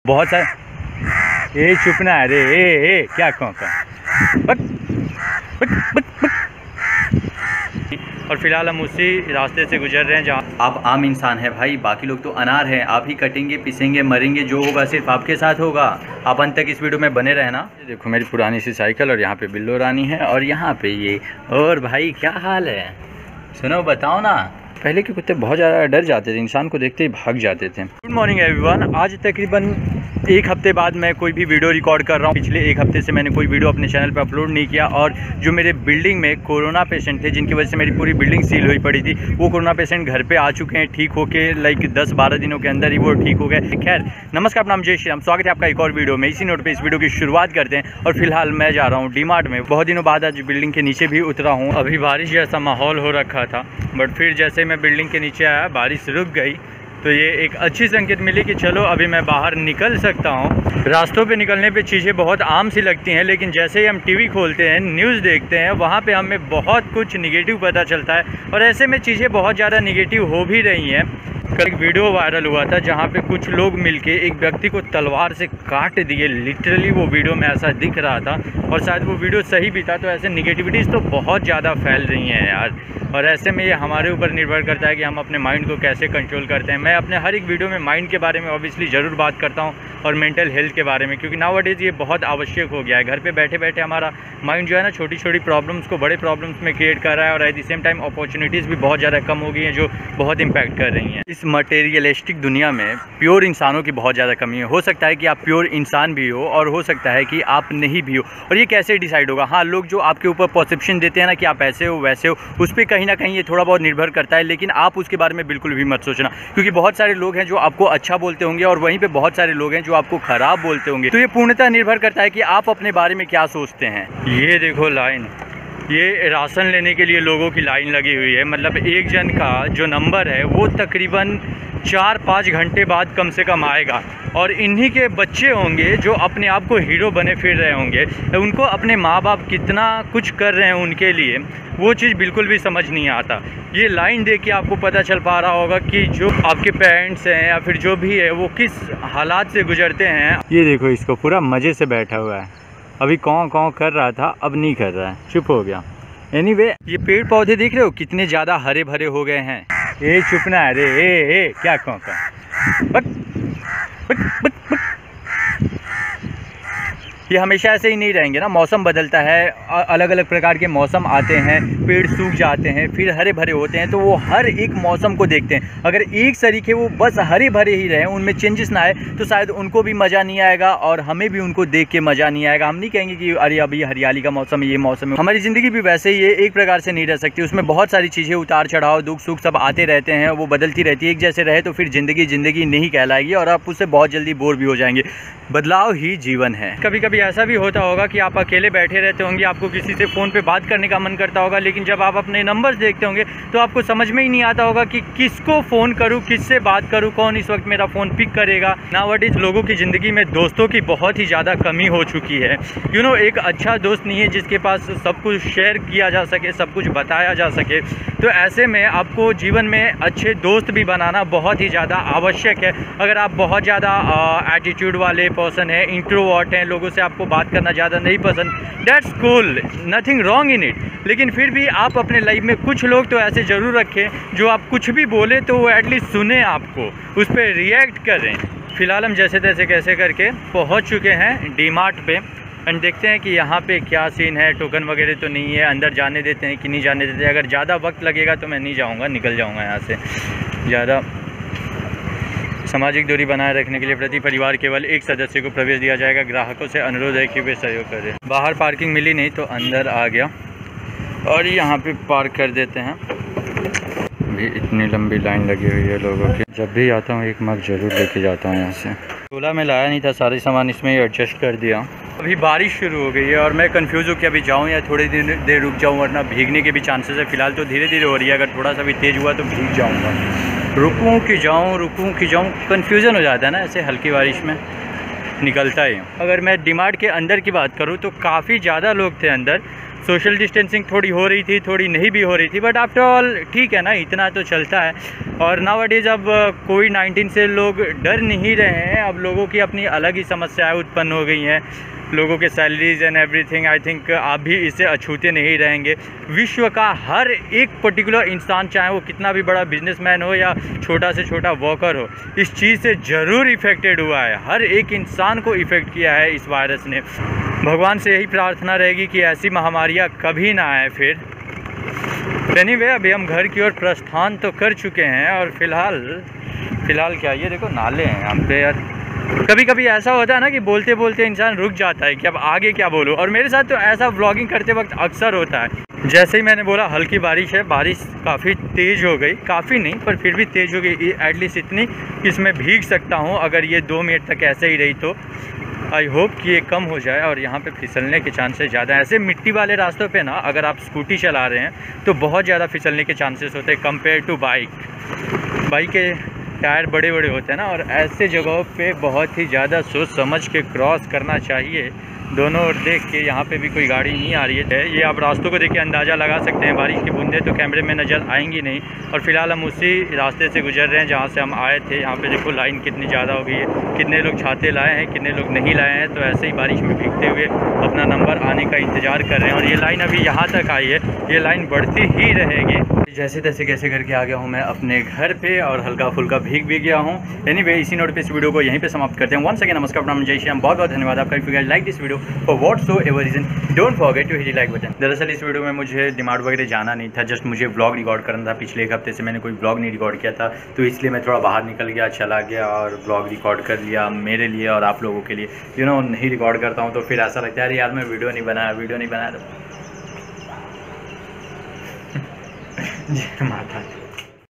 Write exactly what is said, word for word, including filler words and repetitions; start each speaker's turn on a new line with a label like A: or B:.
A: बहुत सारे। ए चुप ना, अरे ए ए क्या कौन का बक बक बक बक। और फिलहाल हम उसी रास्ते से गुजर रहे हैं जहाँ आप आम इंसान हैं भाई, बाकी लोग तो अनार हैं। आप ही कटेंगे, पिसेंगे, मरेंगे, जो होगा सिर्फ आपके साथ होगा। आप अंत तक इस वीडियो में बने रहना। देखो मेरी पुरानी सी साइकिल, और यहाँ पे बिल्लो रानी है, और यहाँ पे ये। और भाई क्या हाल है, सुनो बताओ ना। पहले के कुत्ते बहुत ज़्यादा डर जाते थे, इंसान को देखते ही भाग जाते थे। Good morning everyone. आज तकरीबन एक हफ्ते बाद मैं कोई भी वीडियो रिकॉर्ड कर रहा हूँ। पिछले एक हफ्ते से मैंने कोई वीडियो अपने चैनल पर अपलोड नहीं किया, और जो मेरे बिल्डिंग में कोरोना पेशेंट थे, जिनकी वजह से मेरी पूरी बिल्डिंग सील हुई पड़ी थी, वो कोरोना पेशेंट घर पे आ चुके हैं ठीक होके। लाइक दस बारह दिनों के अंदर ही वो ठीक हो गए। खैर नमस्कार, नाम जय श्री राम, स्वागत है आपका एक और वीडियो में। इसी नोट पर इस वीडियो की शुरुआत करते हैं। और फिलहाल मैं जा रहा हूँ डी मार्ट में। बहुत दिनों बाद आज बिल्डिंग के नीचे भी उतरा हूँ। अभी बारिश जैसा माहौल हो रखा था, बट फिर जैसे मैं बिल्डिंग के नीचे आया बारिश रुक गई, तो ये एक अच्छी संकेत मिली कि चलो अभी मैं बाहर निकल सकता हूँ। रास्तों पे निकलने पे चीज़ें बहुत आम सी लगती हैं, लेकिन जैसे ही हम टीवी खोलते हैं, न्यूज़ देखते हैं, वहाँ पे हमें बहुत कुछ निगेटिव पता चलता है। और ऐसे में चीज़ें बहुत ज़्यादा निगेटिव हो भी रही हैं। कल एक वीडियो वायरल हुआ था जहाँ पे कुछ लोग मिलके एक व्यक्ति को तलवार से काट दिए। लिटरली वो वीडियो में ऐसा दिख रहा था, और शायद वो वीडियो सही भी था। तो ऐसे निगेटिविटीज़ तो बहुत ज़्यादा फैल रही हैं यार। और ऐसे में ये हमारे ऊपर निर्भर करता है कि हम अपने माइंड को कैसे कंट्रोल करते हैं। मैं अपने हर एक वीडियो में माइंड के बारे में ऑब्वियसली ज़रूर बात करता हूँ, और मेंटल हेल्थ के बारे में, क्योंकि नाउअडेज़ ये बहुत आवश्यक हो गया है। घर पे बैठे बैठे हमारा माइंड जो है ना, छोटी छोटी प्रॉब्लम्स को बड़े प्रॉब्लम्स में क्रिएट कर रहा है। और at the same time opportunities भी बहुत ज़्यादा कम हो गई हैं, जो बहुत इम्पैक्ट कर रही हैं। इस मटेरियलिस्टिक दुनिया में प्योर इंसानों की बहुत ज़्यादा कमी है। हो सकता है कि आप प्योर इंसान भी हो, और हो सकता है कि आप नहीं भी हो। और ये कैसे डिसाइड होगा? हाँ, लोग जो आपके ऊपर परसेप्शन देते हैं ना कि आप ऐसे हो वैसे हो, उस पर कहीं ना कहीं ये थोड़ा बहुत निर्भर करता है। लेकिन आप उसके बारे में बिल्कुल भी मत सोचना, क्योंकि बहुत सारे लोग हैं जो आपको अच्छा बोलते होंगे, और वहीं पे बहुत सारे लोग हैं जो आपको खराब बोलते होंगे। तो ये पूर्णतः निर्भर करता है कि आप अपने बारे में क्या सोचते हैं। ये देखो लाइन, ये राशन लेने के लिए लोगों की लाइन लगी हुई है। मतलब एक जन का जो नंबर है वो तकरीबन चार पाँच घंटे बाद कम से कम आएगा। और इन्हीं के बच्चे होंगे जो अपने आप को हीरो बने फिर रहे होंगे। उनको अपने माँ बाप कितना कुछ कर रहे हैं उनके लिए, वो चीज़ बिल्कुल भी समझ नहीं आता। ये लाइन देख के आपको पता चल पा रहा होगा कि जो आपके पेरेंट्स हैं या फिर जो भी है, वो किस हालात से गुजरते हैं। ये देखो, इसको पूरा मज़े से बैठा हुआ है। अभी कौं कौं कर रहा था, अब नहीं कर रहा है, चुप हो गया। एनीवे, ये पेड़ पौधे देख रहे हो कितने ज़्यादा हरे भरे हो गए हैं। ए चुप ना, अरे ए ए क्या कौं का बक बक बक बक। ये हमेशा ऐसे ही नहीं रहेंगे ना, मौसम बदलता है, अलग अलग प्रकार के मौसम आते हैं, पेड़ सूख जाते हैं, फिर हरे भरे होते हैं। तो वो हर एक मौसम को देखते हैं। अगर एक सरीखे वो बस हरे भरे ही रहें, उनमें चेंजेस ना आए, तो शायद उनको भी मज़ा नहीं आएगा, और हमें भी उनको देख के मज़ा नहीं आएगा। हम नहीं कहेंगे कि अरे अभी हरियाली का मौसम है, ये मौसम है। हमारी ज़िंदगी भी वैसे ही है, एक प्रकार से नहीं रह सकती। उसमें बहुत सारी चीज़ें, उतार चढ़ाव, दुख सुख सब आते रहते हैं, वो बदलती रहती है। एक जैसे रहे तो फिर ज़िंदगी ज़िंदगी नहीं कहलाएगी, और आप उससे बहुत जल्दी बोर भी हो जाएंगे। बदलाव ही जीवन है। कभी कभी ऐसा भी होता होगा कि आप अकेले बैठे रहते होंगे, आपको किसी से फ़ोन पे बात करने का मन करता होगा, लेकिन जब आप अपने नंबर्स देखते होंगे तो आपको समझ में ही नहीं आता होगा कि किसको फ़ोन करूं, किससे बात करूं, कौन इस वक्त मेरा फ़ोन पिक करेगा। नाउअडेज़ लोगों की ज़िंदगी में दोस्तों की बहुत ही ज़्यादा कमी हो चुकी है। यू नो, एक अच्छा दोस्त नहीं है जिसके पास सब कुछ शेयर किया जा सके, सब कुछ बताया जा सके। तो ऐसे में आपको जीवन में अच्छे दोस्त भी बनाना बहुत ही ज़्यादा आवश्यक है। अगर आप बहुत ज़्यादा एटीट्यूड वाले पर्सन है, इंट्रोवर्ट हैं, लोगों से आपको बात करना ज़्यादा नहीं पसंद, that's cool, nothing wrong in it. लेकिन फिर भी आप अपने लाइफ में कुछ लोग तो ऐसे ज़रूर रखें जो आप कुछ भी बोले तो वो एटलीस्ट सुने, आपको उस पर रिएक्ट करें। फ़िलहाल हम जैसे तैसे कैसे करके पहुंच चुके हैं डी मार्ट पे, एंड देखते हैं कि यहाँ पे क्या सीन है। टोकन वगैरह तो नहीं है, अंदर जाने देते हैं कि नहीं जाने देते। अगर ज़्यादा वक्त लगेगा तो मैं नहीं जाऊँगा, निकल जाऊँगा यहाँ से। ज़्यादा सामाजिक दूरी बनाए रखने के लिए प्रति परिवार केवल एक सदस्य को प्रवेश दिया जाएगा। ग्राहकों से अनुरोध है कि वे सहयोग करें। बाहर पार्किंग मिली नहीं तो अंदर आ गया, और यहाँ पे पार्क कर देते हैं। भी इतनी लंबी लाइन लगी हुई है लोगों की। जब भी आता हूँ एक मग जरूर लेके जाता हूँ यहाँ से। झोला में लाया नहीं था, सारे सामान इसमें ही एडजस्ट कर दिया। अभी बारिश शुरू हो गई है, और मैं कंफ्यूज हूँ कि अभी जाऊँ या थोड़ी देर देर रुक जाऊँ, वरना भीगने के भी चांसेस है। फिलहाल तो धीरे धीरे हो रही है, अगर थोड़ा सा भी तेज़ हुआ तो भीग जाऊँगा। रुकूँ कि जाऊँ, रुकूँ कि जाऊँ, कन्फ्यूज़न हो जाता है ना ऐसे हल्की बारिश में, निकलता ही हूँ। अगर मैं डी मार्ट के अंदर की बात करूँ तो काफ़ी ज़्यादा लोग थे अंदर। सोशल डिस्टेंसिंग थोड़ी हो रही थी, थोड़ी नहीं भी हो रही थी, बट आफ्टर ऑल ठीक है ना, इतना तो चलता है। और नाउ डेज अब कोविड नाइन्टीन से लोग डर नहीं रहे हैं, अब लोगों की अपनी अलग ही समस्याएं उत्पन्न हो गई हैं, लोगों के salaries and everything. I think आप भी इससे अछूते नहीं रहेंगे। विश्व का हर एक पर्टिकुलर इंसान, चाहे वो कितना भी बड़ा बिजनेसमैन हो या छोटा से छोटा वर्कर हो, इस चीज़ से ज़रूर इफ़ेक्टेड हुआ है। हर एक इंसान को इफ़ेक्ट किया है इस वायरस ने। भगवान से यही प्रार्थना रहेगी कि ऐसी महामारियाँ कभी ना आए फिर। एनीवे, अभी हम घर की ओर प्रस्थान तो कर चुके हैं और फिलहाल फ़िलहाल क्या, ये देखो नाले हैं यहाँ पे यार। कभी कभी ऐसा होता है ना कि बोलते बोलते इंसान रुक जाता है कि अब आगे क्या बोलूँ, और मेरे साथ तो ऐसा व्लॉगिंग करते वक्त अक्सर होता है। जैसे ही मैंने बोला हल्की बारिश है, बारिश काफ़ी तेज़ हो गई, काफ़ी नहीं पर फिर भी तेज़ हो गई, एटलीस्ट इतनी कि इसमें भीग सकता हूँ। अगर ये दो मिनट तक ऐसे ही रही तो आई होप कि ये कम हो जाए और यहाँ पे फिसलने के चांसेस ज़्यादा हैं। ऐसे मिट्टी वाले रास्तों पे ना अगर आप स्कूटी चला रहे हैं तो बहुत ज़्यादा फिसलने के चांसेस होते हैं कंपेयर टू बाइक। बाइक के टायर बड़े बड़े होते हैं ना, और ऐसे जगहों पे बहुत ही ज़्यादा सोच समझ के क्रॉस करना चाहिए। दोनों ओर देख के, यहाँ पे भी कोई गाड़ी नहीं आ रही है। ये आप रास्तों को देख के अंदाज़ा लगा सकते हैं, बारिश की बूंदें तो कैमरे में नज़र आएंगी नहीं। और फिलहाल हम उसी रास्ते से गुजर रहे हैं जहाँ से हम आए थे। यहाँ पे देखो लाइन कितनी ज़्यादा हो गई है, कितने लोग छाते लाए हैं, कितने लोग नहीं लाए हैं। तो ऐसे ही बारिश में भीगते हुए अपना नंबर आने का इंतज़ार कर रहे हैं। और ये लाइन अभी यहाँ तक आई है, ये लाइन बढ़ती ही रहेगी। जैसे तैसे कैसे करके आ गया हूँ मैं अपने घर पे और हल्का फुल्का भीग भी गया हूँ। एनीवे, इसी नोट पे इस वीडियो को यहीं पे समाप्त करते हैं। वंस अगेन नमस्कार, प्रणाम, जय श्री राम, बहुत बहुत धन्यवाद आपका। If you guys like this video for whatsoever reason, don't forget to hit the like button. दरअसल इस वीडियो में मुझे डिमांड वगैरह जाना नहीं था, जस्ट मुझे व्लॉग रिकॉर्ड करना था। पिछले एक हफ्ते से मैंने कोई व्लॉग नहीं रिकॉर्ड किया था, तो इसलिए मैं थोड़ा बाहर निकल गया, चला गया और व्लॉग रिकॉर्ड कर लिया मेरे लिए और आप लोगों के लिए। यू नो, नहीं रिकॉर्ड करता हूँ तो फिर ऐसा लगता है यार मैं वीडियो नहीं बनाया वीडियो नहीं बनाया तो जय माता।